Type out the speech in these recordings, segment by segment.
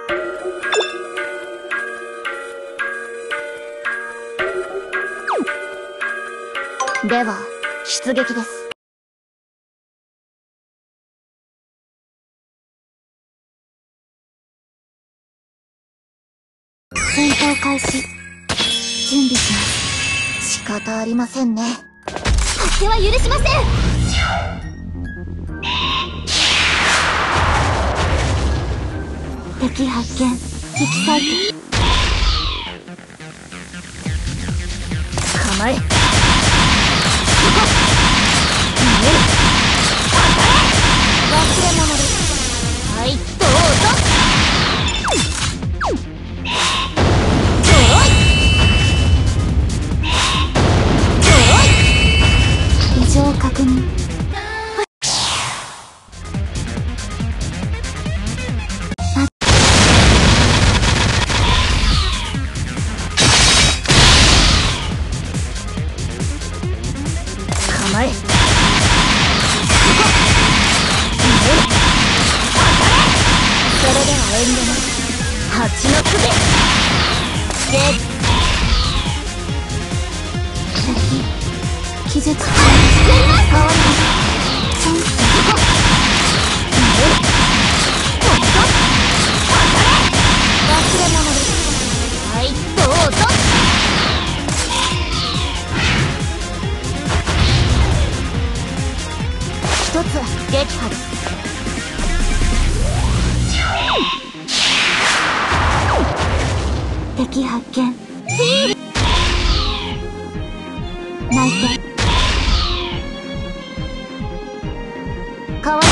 では出撃です。戦闘開始。準備します。仕方ありませんね。発手は許しません。敵発見。引き裂いて。構え。忘れ物です。はい、どうぞ。異常確認。構え。それでは遠慮なく蜂の巣で敵気絶中。変わります。チャンス。忘れ物です。はい、どうぞ。一つ撃破です。敵発見。内定。かわいい。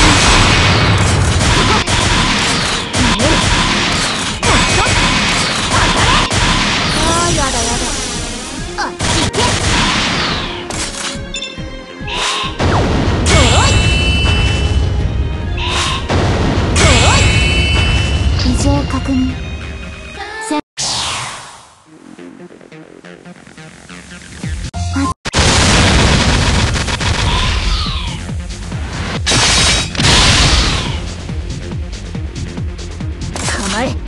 ああ、やだやだ。あっち行け。異常確認。構え。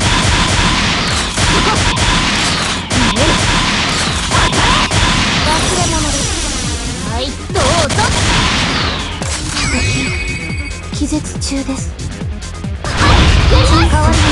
忘れ物です。はい、どうぞ。敵気絶中です。変わります。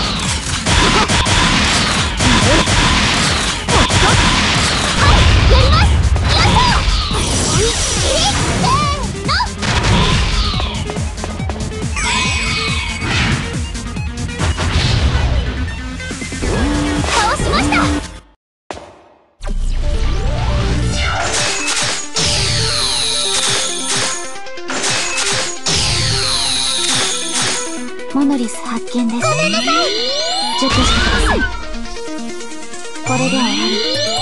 モノリス発見です。ごめんなさい。除去してください。これで終わり。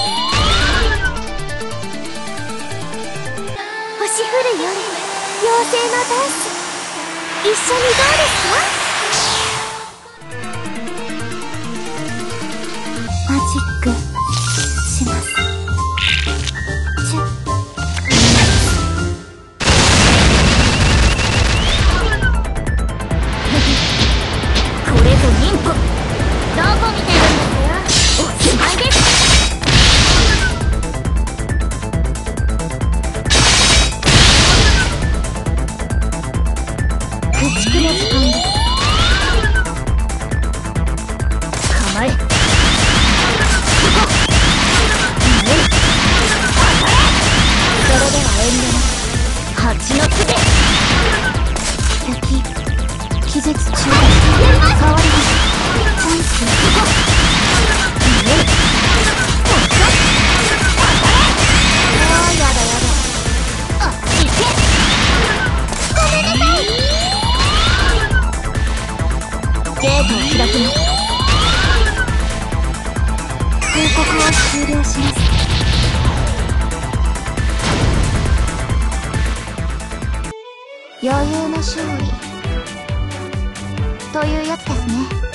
星降る夜、妖精のダンス、一緒にどうですか？マジックします。駆逐の時間です。構え。それでは遠慮なく蜂の巣で。敵気絶中。変わります。チャンス。ああ、やだやだ。あっち行け。ごめんなさい。ゲートを開きます。報告を終了します。余裕の勝利というやつですね。